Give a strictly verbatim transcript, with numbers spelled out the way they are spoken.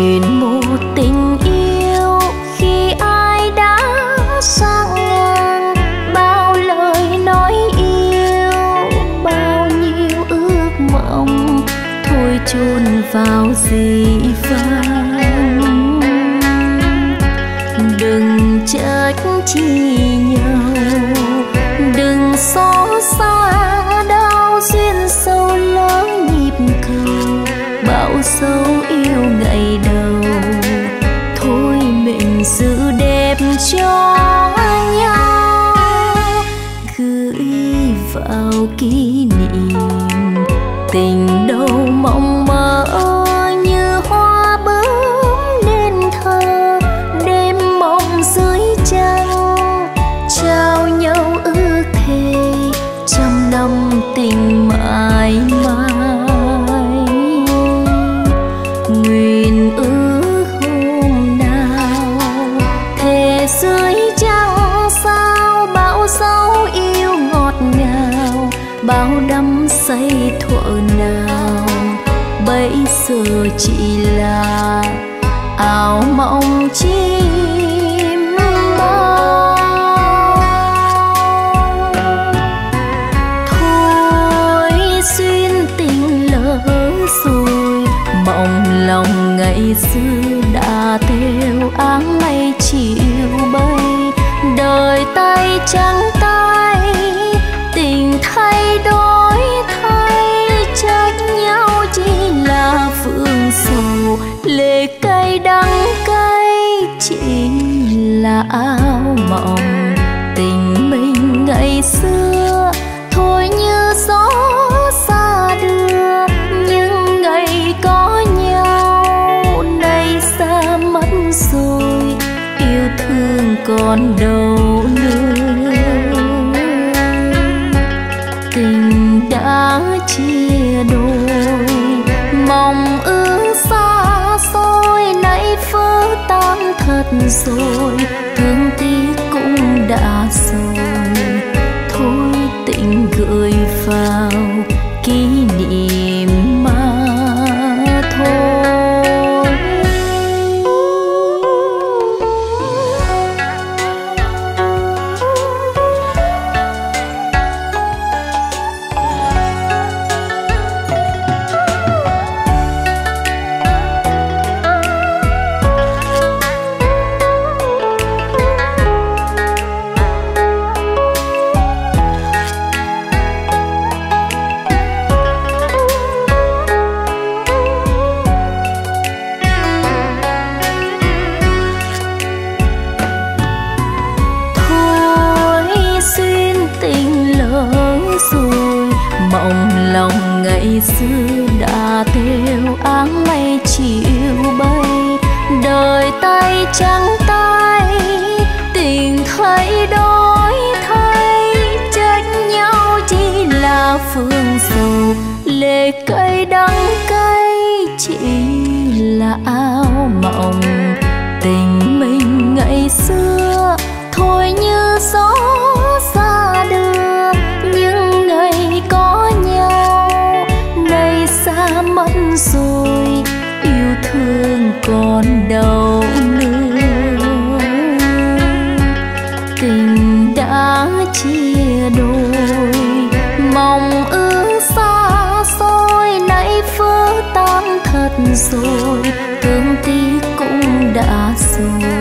nguyện một tình yêu khi ai đã sang ngang, bao lời nói yêu, bao nhiêu ước mộng thôi chôn vào dĩ vãng. Đừng trách chi nhau, đừng xót xa đau duyên sâu lỡ nhịp cầu, bao dấu yêu ngày đầu thôi mình giữ đẹp cho nhau, gửi vào kỷ niệm tình đâu mộng mơ như hoa bướm nên thơ, đêm mộng dưới trăng trao nhau ước thề trăm năm tình mãi mãi. Nguyện ước hôm nào thề dưới trăng sao, bao dấu yêu ngọt ngào, bao đắm say thuở nào bây giờ chỉ là ảo mộng chim bao. Thôi duyên tình lỡ rồi, mộng lòng ngày xưa đã theo áng mây chiều bay, đời tay trắng tay tình thay đổi thay, trách nhau chỉ là phương sầu, lệ cay đắng cay chỉ là áo mộng tình mình ngày xưa, thôi như gió xa đưa những ngày có nhau nay xa mất rồi, yêu thương còn đâu nữa. Tình đã chia đôi, mong ước xa xôi nay vỡ tan thật rồi, thương tiếc cũng đã rồi, thôi tình gửi vào kỷ niệm mà thôi. Mộng lòng ngày xưa đã theo áng mây chiều bay, đời tay trắng tay tình thay đổi thay, trách nhau chỉ là phương sầu, lệ cay đắng cay chỉ là áo mộng tình mình ngày xưa, thôi như gió xa đưa những ngày có nhau nay xa mất rồi, yêu thương còn đâu nữa. Tình đã chia đôi, mong ước xa xôi nay vỡ tan thật rồi, thương tiếc cũng đã rồi,